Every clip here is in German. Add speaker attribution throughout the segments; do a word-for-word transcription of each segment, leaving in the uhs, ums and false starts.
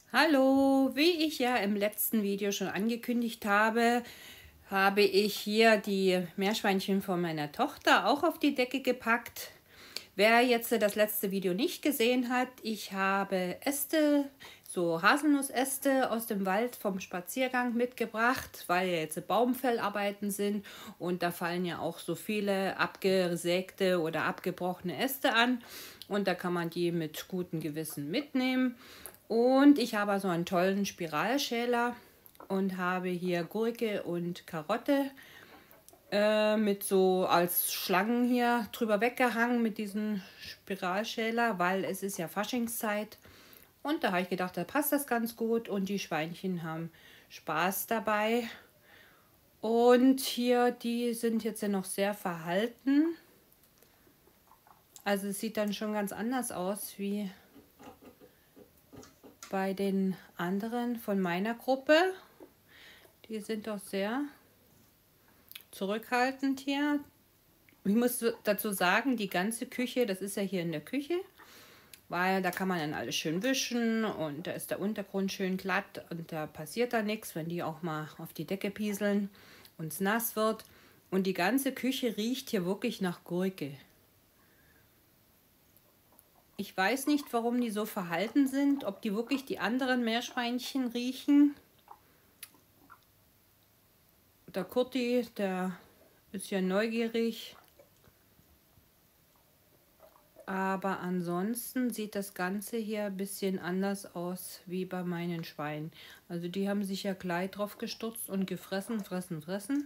Speaker 1: Hallo, wie ich ja im letzten Video schon angekündigt habe, habe ich hier die Meerschweinchen von meiner Tochter auch auf die Decke gepackt. Wer jetzt das letzte Video nicht gesehen hat, ich habe Äste, so Haselnussäste aus dem Wald vom Spaziergang mitgebracht, weil ja jetzt Baumfellarbeiten sind und da fallen ja auch so viele abgesägte oder abgebrochene Äste an und da kann man die mit gutem Gewissen mitnehmen. Und ich habe so einen tollen Spiralschäler und habe hier Gurke und Karotte äh, mit so als Schlangen hier drüber weggehangen mit diesem Spiralschäler, weil es ist ja Faschingszeit. Und da habe ich gedacht, da passt das ganz gut und die Schweinchen haben Spaß dabei. Und hier, die sind jetzt ja noch sehr verhalten. Also es sieht dann schon ganz anders aus wie bei den anderen von meiner Gruppe. Die sind doch sehr zurückhaltend hier. Ich muss dazu sagen, die ganze Küche, das ist ja hier in der Küche, weil da kann man dann alles schön wischen und da ist der Untergrund schön glatt und da passiert da nichts, wenn die auch mal auf die Decke pieseln und es nass wird. Und die ganze Küche riecht hier wirklich nach Gurke. Ich weiß nicht, warum die so verhalten sind, ob die wirklich die anderen Meerschweinchen riechen. Der Kurti, der ist ja neugierig. Aber ansonsten sieht das Ganze hier ein bisschen anders aus wie bei meinen Schweinen. Also die haben sich ja gleich drauf gestürzt und gefressen, fressen, fressen.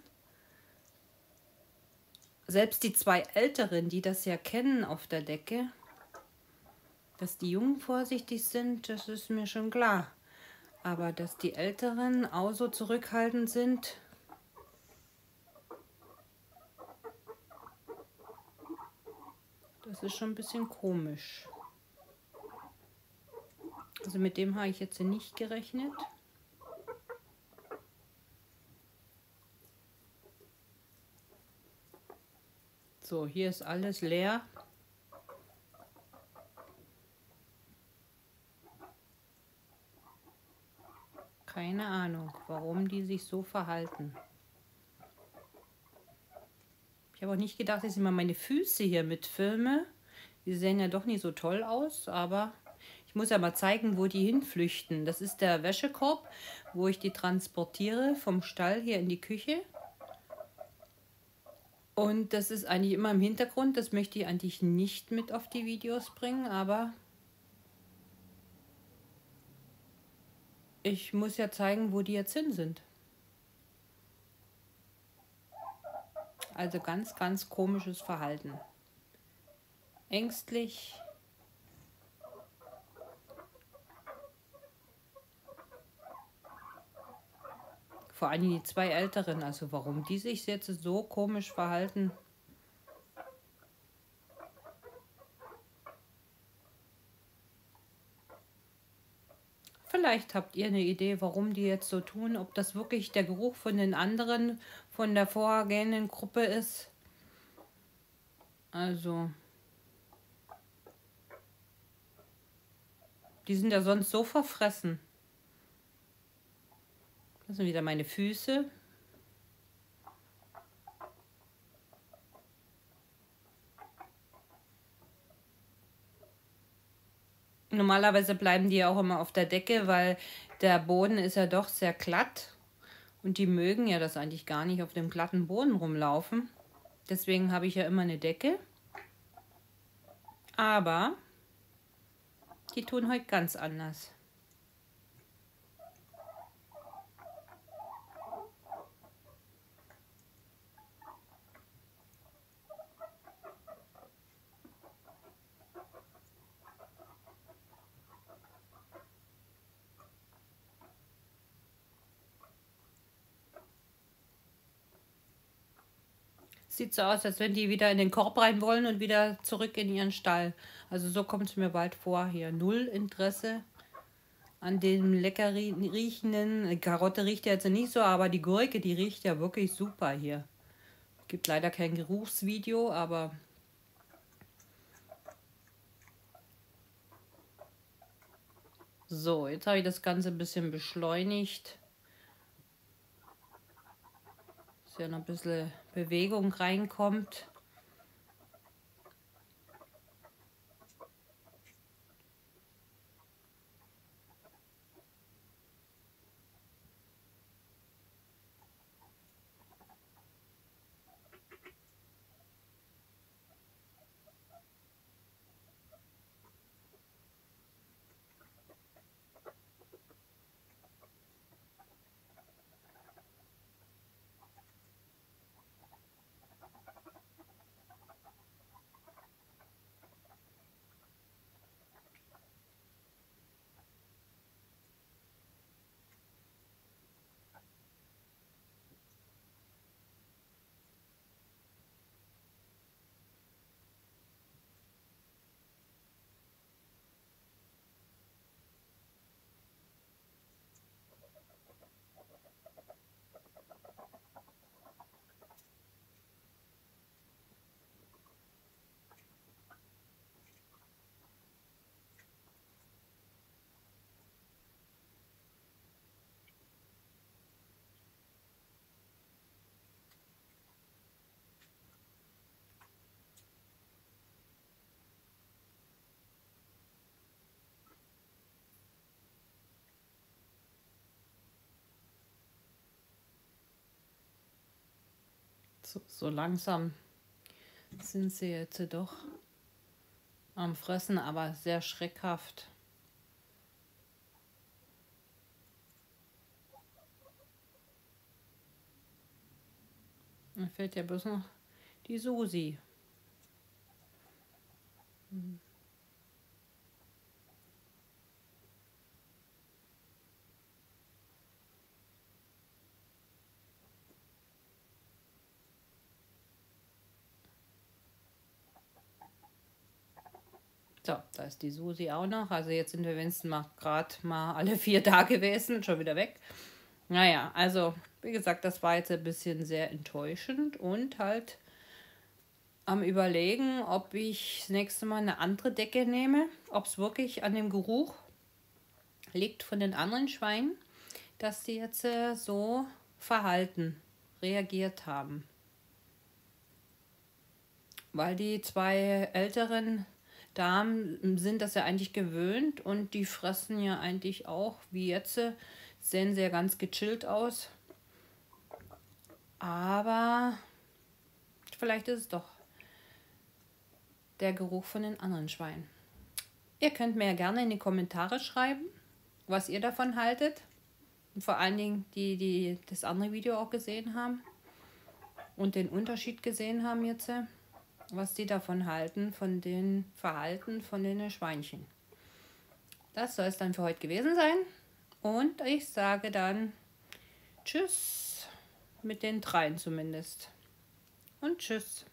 Speaker 1: Selbst die zwei Älteren, die das ja kennen auf der Decke, dass die Jungen vorsichtig sind, das ist mir schon klar. Aber dass die Älteren auch so zurückhaltend sind, das ist schon ein bisschen komisch. Also mit dem habe ich jetzt nicht gerechnet. So, hier ist alles leer. Keine Ahnung, warum die sich so verhalten. Ich habe auch nicht gedacht, dass ich mal meine Füße hier mitfilme. Die sehen ja doch nicht so toll aus, aber ich muss ja mal zeigen, wo die hinflüchten. Das ist der Wäschekorb, wo ich die transportiere vom Stall hier in die Küche. Und das ist eigentlich immer im Hintergrund. Das möchte ich eigentlich nicht mit auf die Videos bringen, aber ich muss ja zeigen, wo die jetzt hin sind. Also ganz, ganz komisches Verhalten. Ängstlich. Vor allem die zwei Älteren. Also warum die sich jetzt so komisch verhalten. Vielleicht habt ihr eine Idee, warum die jetzt so tun. Ob das wirklich der Geruch von den anderen, von der vorhergehenden Gruppe ist. Also, die sind ja sonst so verfressen. Das sind wieder meine Füße. Normalerweise bleiben die ja auch immer auf der Decke, weil der Boden ist ja doch sehr glatt. Und die mögen ja das eigentlich gar nicht auf dem glatten Boden rumlaufen. Deswegen habe ich ja immer eine Decke. Aber die tun heute ganz anders. Sieht so aus, als wenn die wieder in den Korb rein wollen und wieder zurück in ihren Stall. Also so kommt es mir bald vor hier. Null Interesse an dem lecker riechenden. Die Karotte riecht ja jetzt nicht so, aber die Gurke, die riecht ja wirklich super hier. Gibt leider kein Geruchsvideo, aber So, jetzt habe ich das Ganze ein bisschen beschleunigt. Dass hier noch ein bisschen Bewegung reinkommt. So, so langsam sind sie jetzt doch am Fressen, aber sehr schreckhaft. Dann fehlt ja bloß noch die Susi. Hm. So, da ist die Susi auch noch. Also jetzt sind wir wenigstens mal gerade mal alle vier da gewesen, schon wieder weg. Naja, also wie gesagt, das war jetzt ein bisschen sehr enttäuschend und halt am Überlegen, ob ich das nächste Mal eine andere Decke nehme, ob es wirklich an dem Geruch liegt von den anderen Schweinen, dass die jetzt äh, so verhalten, reagiert haben. Weil die zwei älteren Damen sind das ja eigentlich gewöhnt und die fressen ja eigentlich auch, wie jetzt, sehen sehr ganz gechillt aus. Aber vielleicht ist es doch der Geruch von den anderen Schweinen. Ihr könnt mir ja gerne in die Kommentare schreiben, was ihr davon haltet. Und vor allen Dingen die, die das andere Video auch gesehen haben und den Unterschied gesehen haben jetzt, was die davon halten, von den Verhalten von den Schweinchen. Das soll es dann für heute gewesen sein. Und ich sage dann Tschüss, mit den dreien zumindest. Und Tschüss.